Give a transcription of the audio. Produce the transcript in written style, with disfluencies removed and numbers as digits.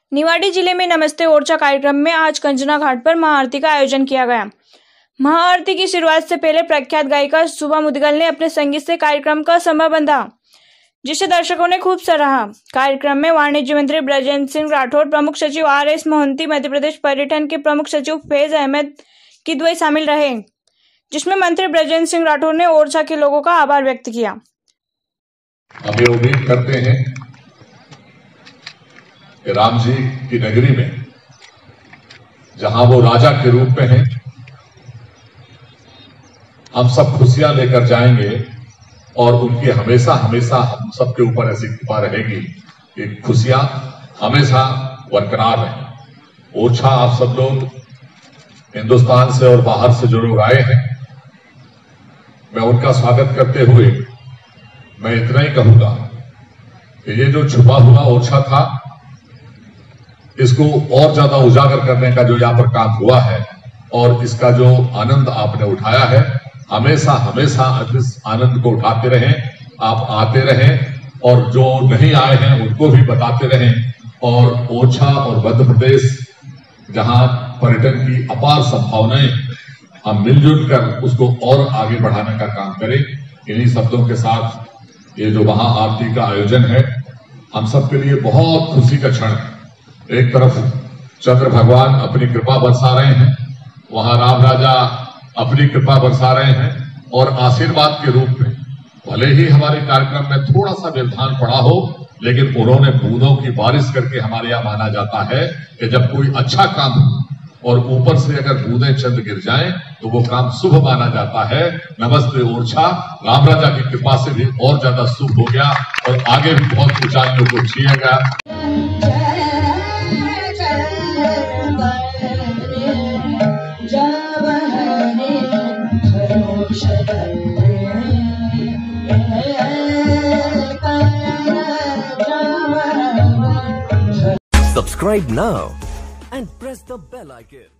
निवाड़ी जिले में नमस्ते ओरछा कार्यक्रम में आज कंजना घाट पर महाआरती का आयोजन किया गया। महाआरती की शुरुआत से पहले प्रख्यात गायिका शुभा मुदगल ने अपने संगीत से कार्यक्रम का समां बांधा, जिसे दर्शकों ने खूब सराहा। कार्यक्रम में वाणिज्य मंत्री बृजेंद्र सिंह राठौर, प्रमुख सचिव RS मोहंती, मध्य प्रदेश पर्यटन के प्रमुख सचिव फैज अहमद किदवई शामिल रहे, जिसमें मंत्री बृजेंद्र सिंह राठौर ने ओरछा के लोगों का आभार व्यक्त किया। हम ये उम्मीद करते हैं कि राम जी की नगरी में, जहां वो राजा के रूप में हैं, हम सब खुशियां लेकर जाएंगे और उनकी हमेशा हमेशा हम सबके ऊपर ऐसी कृपा रहेगी कि खुशियां हमेशा बरकरार रहें। ओरछा आप सब लोग हिंदुस्तान से और बाहर से जो लोग आए हैं, मैं उनका स्वागत करते हुए मैं इतना ही कहूंगा कि ये जो छुपा हुआ ओरछा था, इसको और ज्यादा उजागर करने का जो यहाँ पर काम हुआ है और इसका जो आनंद आपने उठाया है, हमेशा हमेशा इस आनंद को उठाते रहें, आप आते रहें और जो नहीं आए हैं उनको भी बताते रहें। और ओरछा और मध्य प्रदेश, जहां पर्यटन की अपार संभावनाएं, हम मिलजुल कर उसको और आगे बढ़ाने का काम करें। इन्हीं शब्दों के साथ ये जो महाआरती का आयोजन है, हम सबके लिए बहुत खुशी का क्षण है। एक तरफ चंद्र भगवान अपनी कृपा बरसा रहे हैं, वहां राम राजा अपनी कृपा बरसा रहे हैं और आशीर्वाद के रूप में, भले ही हमारे कार्यक्रम में थोड़ा सा व्यवधान पड़ा हो, लेकिन उन्होंने बूंदों की बारिश करके हमारे यहाँ माना जाता है कि जब कोई अच्छा काम हो और ऊपर से अगर बूंदें चंद गिर जाएं तो वो काम शुभ माना जाता है। नमस्ते ओरछा राम राजा की कृपा से भी और ज्यादा शुभ हो गया और आगे भी बहुत ऊंचाइयों को छुएगा। Subscribe now and press the bell icon.